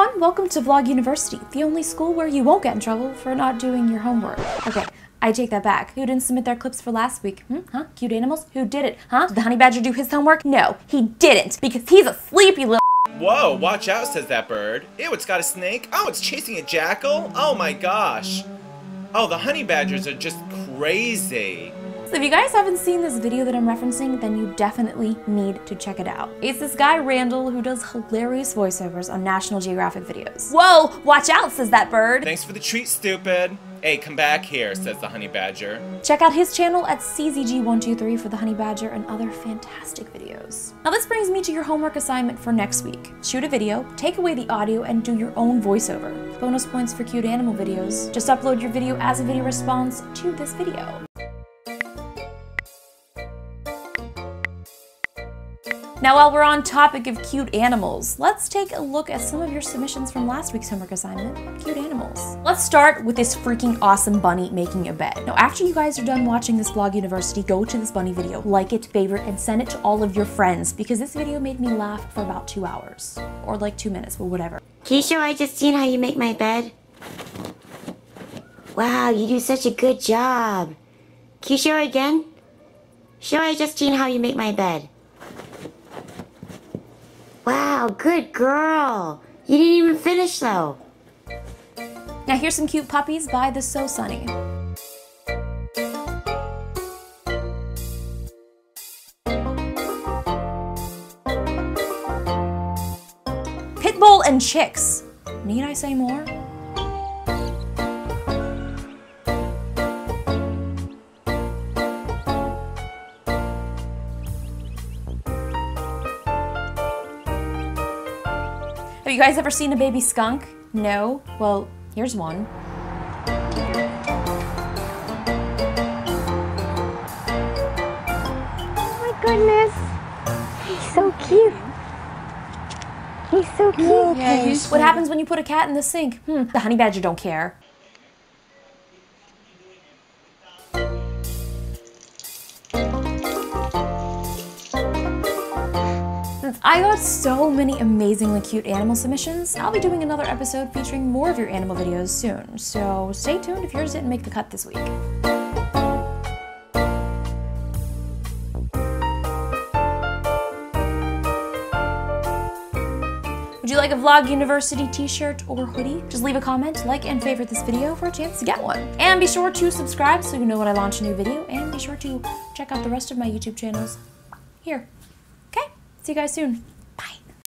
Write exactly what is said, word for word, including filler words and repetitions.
everyone, welcome to Vlog University, the only school where you won't get in trouble for not doing your homework. Okay, I take that back. Who didn't submit their clips for last week? Hmm? Huh? Cute animals? Who did it? Huh? Did the honey badger do his homework? No, he didn't, because he's a sleepy little. Whoa, watch out, says that bird. Ew, it's got a snake. Oh, it's chasing a jackal? Oh my gosh. Oh, the honey badgers are just crazy. So if you guys haven't seen this video that I'm referencing, then you definitely need to check it out. It's this guy Randall who does hilarious voiceovers on National Geographic videos. Whoa, watch out, says that bird. Thanks for the treat, stupid. Hey, come back here, says the honey badger. Check out his channel at C Z G one two three for the honey badger and other fantastic videos. Now this brings me to your homework assignment for next week. Shoot a video, take away the audio, and do your own voiceover. Bonus points for cute animal videos. Just upload your video as a video response to this video. Now while we're on topic of cute animals, let's take a look at some of your submissions from last week's homework assignment, cute animals. Let's start with this freaking awesome bunny making a bed. Now after you guys are done watching this Vlog University, go to this bunny video, like it, favorite, and send it to all of your friends because this video made me laugh for about two hours. Or like two minutes, but whatever. Can you show I Justine how you make my bed? Wow, you do such a good job. Can you show again? Show I Justine how you make my bed. Wow, good girl. You didn't even finish though. Now here's some cute puppies by the So Sunny. Pitbull and chicks. Need I say more? Have you guys ever seen a baby skunk? No? Well, here's one. Oh my goodness. He's so cute. He's so cute. Yeah, he's what happens when you put a cat in the sink? Hmm, the honey badger don't care. Since I got so many amazingly cute animal submissions, I'll be doing another episode featuring more of your animal videos soon, so stay tuned if yours didn't make the cut this week. Would you like a Vlog University t-shirt or hoodie? Just leave a comment, like, and favorite this video for a chance to get one. And be sure to subscribe so you know when I launch a new video, and be sure to check out the rest of my YouTube channels here. See you guys soon.